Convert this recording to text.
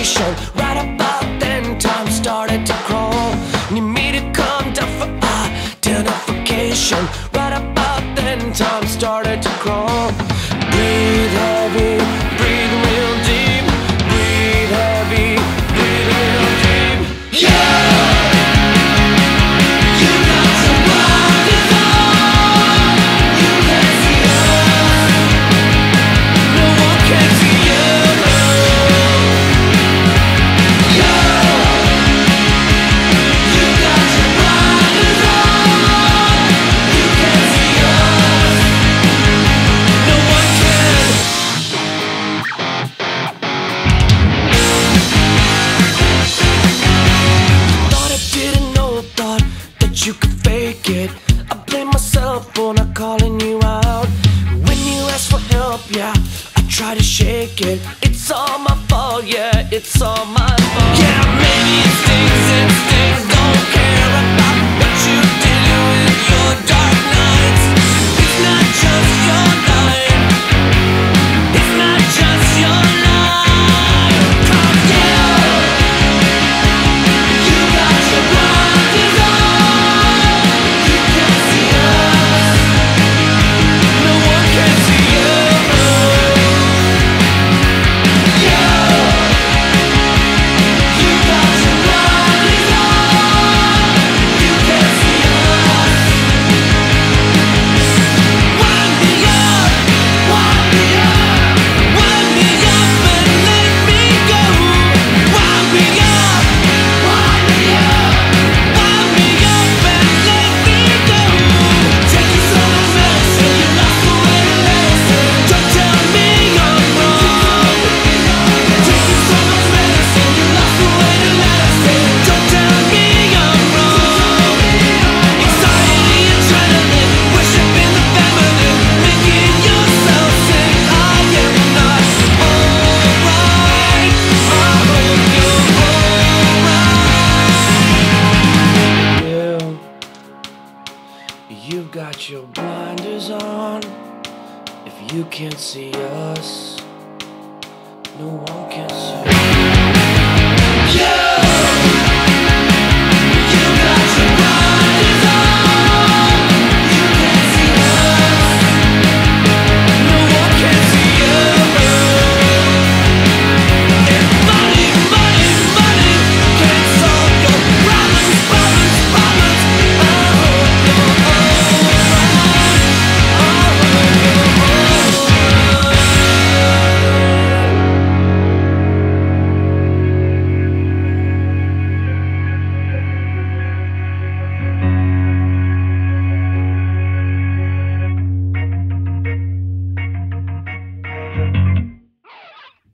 station. Right about then, time started to crawl. Need me to come down for identification. Right about then, time started to crawl. Breathe heavy, breathe real deep. Breathe heavy, breathe real deep. Yeah! You could fake it. I blame myself for not calling you out. When you ask for help, yeah, I try to shake it. It's all my fault, yeah, it's all my fault. Yeah, maybe it stings and stings. Don't care about what you did with your dark nights. It's not just your life. It's not just your life. Come down. You got your blinders on. You've got your blinders on. If you can't see us, no one can see us.